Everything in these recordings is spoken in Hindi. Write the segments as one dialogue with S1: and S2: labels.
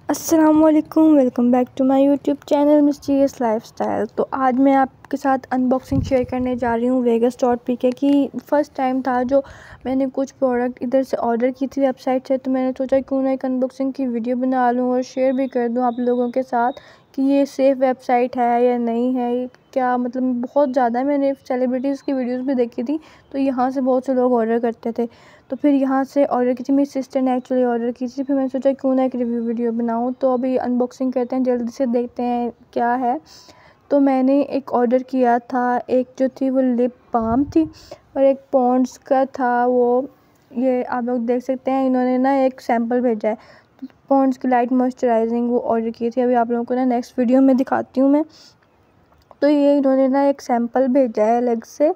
S1: अस्सलामुअलैकुम, welcome back to my YouTube channel mysterious lifestyle. तो आज मैं आपके साथ अनबॉक्सिंग शेयर करने जा रही हूँ वेगस डॉट पी के की। फ़र्स्ट टाइम था जो मैंने कुछ प्रोडक्ट इधर से ऑर्डर की थी वेबसाइट से, तो मैंने सोचा क्यों ना एक अनबॉक्सिंग की वीडियो बना लूँ और शेयर भी कर दूँ आप लोगों के साथ कि ये सेफ़ वेबसाइट है या नहीं है, क्या मतलब बहुत ज़्यादा मैंने सेलिब्रिटीज़ की वीडियोस भी देखी थी, तो यहाँ से बहुत से लोग ऑर्डर करते थे। तो फिर यहाँ से ऑर्डर की थी, मेरी सिस्टर ने एक्चुअली ऑर्डर की थी। फिर मैंने सोचा क्यों ना एक रिव्यू वीडियो बनाऊँ, तो अभी अनबॉक्सिंग करते हैं, जल्दी से देखते हैं क्या है। तो मैंने एक ऑर्डर किया था, एक जो थी वो लिप बाम थी और एक पॉन्ड्स का था वो, ये आप लोग देख सकते हैं। इन्होंने ना एक सैम्पल भेजा है, तो पॉन्ड्स की लाइट मॉइस्चराइजिंग वो ऑर्डर की थी। अभी आप लोगों को ना नेक्स्ट वीडियो में दिखाती हूँ मैं। तो ये इन्होंने ना एक सैम्पल भेजा है अलग से,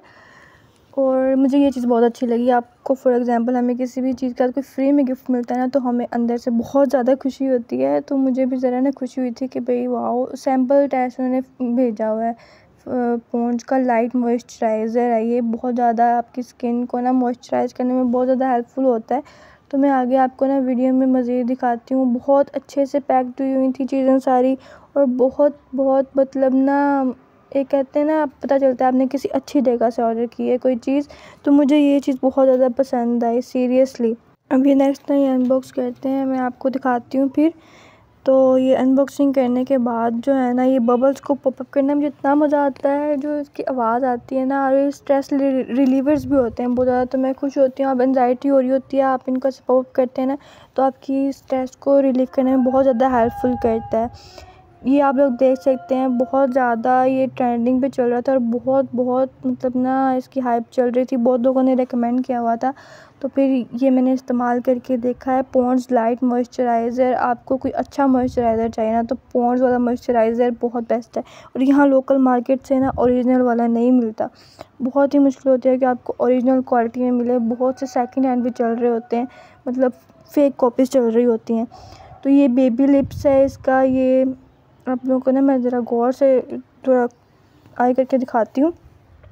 S1: और मुझे ये चीज़ बहुत अच्छी लगी। आपको फॉर एग्ज़ाम्पल हमें किसी भी चीज़ का कोई फ्री में गिफ्ट मिलता है ना, तो हमें अंदर से बहुत ज़्यादा खुशी होती है। तो मुझे भी ज़रा ना खुशी हुई थी कि भाई वाओ, सैम्पल टेस्ट उन्होंने भेजा हुआ है। पॉन्ड्स का लाइट मॉइस्चराइज़र है, ये बहुत ज़्यादा आपकी स्किन को ना मॉइस्चराइज़ करने में बहुत ज़्यादा हेल्पफुल होता है। तो मैं आगे आपको ना वीडियो में मज़ीद दिखाती हूँ। बहुत अच्छे से पैक्ड हुई थी चीज़ें सारी, और बहुत बहुत मतलब ना, एक कहते हैं ना, पता चलता है आपने किसी अच्छी जगह से ऑर्डर की है कोई चीज़। तो मुझे ये चीज़ बहुत ज़्यादा पसंद आई सीरियसली। अब ये नेक्स्ट ये अनबॉक्स करते हैं, मैं आपको दिखाती हूँ फिर। तो ये अनबॉक्सिंग करने के बाद जो है ना, ये बबल्स को पॉपअप करने में मुझे इतना मज़ा आता है, जो इसकी आवाज़ आती है ना, और ये स्ट्रेस रिलीवर्स भी होते हैं बहुत ज़्यादा। तो मैं खुश होती हूँ, अब एंजाइटी हो रही होती है, आप इनको पॉपअप करते हैं ना, तो आपकी स्ट्रेस को रिलीव करने में बहुत ज़्यादा हेल्पफुल करता है। ये आप लोग देख सकते हैं, बहुत ज़्यादा ये ट्रेंडिंग पे चल रहा था और बहुत बहुत मतलब ना इसकी हाइप चल रही थी, बहुत लोगों ने रेकमेंड किया हुआ था। तो फिर ये मैंने इस्तेमाल करके देखा है। पॉन्ड्स लाइट मॉइस्चराइज़र, आपको कोई अच्छा मॉइस्चराइज़र चाहिए ना, तो पॉन्ड्स वाला मॉइस्चराइज़र बहुत बेस्ट है। और यहाँ लोकल मार्केट से ना ओरिजिनल वाला नहीं मिलता, बहुत ही मुश्किल होती है कि आपको ओरिजिनल क्वालिटी में मिले। बहुत से सेकंड हैंड भी चल रहे होते हैं, मतलब फ़ेक कॉपीज़ चल रही होती हैं। तो ये बेबी लिप्स है इसका, ये आप लोगों को ना मैं ज़रा गौर से थोड़ा आई करके दिखाती हूँ।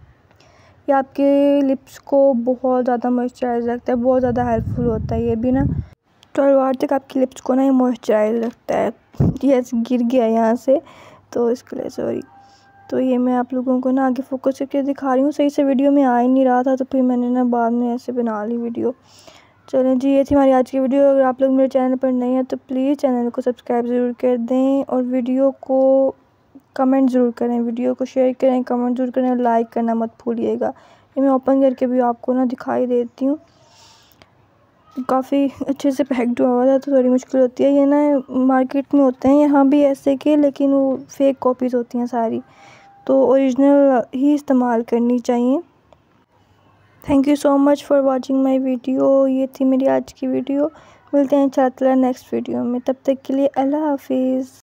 S1: ये आपके लिप्स को बहुत ज़्यादा मॉइस्चराइज़ रखता है, बहुत ज़्यादा हेल्पफुल होता है ये भी ना। 12 आवर तक आपके लिप्स को ना ये मॉइस्चराइज़ रखता है। ये ऐसे गिर गया यहाँ से, तो इसके लिए सॉरी। तो ये मैं आप लोगों को ना आगे फोकस करके दिखा रही हूँ, सही से वीडियो में आ ही नहीं रहा था, तो फिर मैंने ना बाद में ऐसे बना ली वीडियो। चलें जी, ये थी हमारी आज की वीडियो। अगर आप लोग मेरे चैनल पर नए हैं तो प्लीज़ चैनल को सब्सक्राइब ज़रूर कर दें, और वीडियो को कमेंट ज़रूर करें, वीडियो को शेयर करें, कमेंट ज़रूर करें, और लाइक करना मत भूलिएगा। ये मैं ओपन करके भी आपको ना दिखाई देती हूँ। काफ़ी अच्छे से पैक्ड हुआ था, तो थोड़ी मुश्किल होती है। ये ना मार्केट में होते हैं यहाँ भी ऐसे के, लेकिन वो फेक कॉपीज़ होती हैं सारी, तो ओरिजिनल ही इस्तेमाल करनी चाहिए। Thank you so much for watching my video. ये थी मेरी आज की वीडियो। मिलते हैं इंशाअल्लाह नेक्स्ट वीडियो में, तब तक के लिए अल्लाह हाफिज़।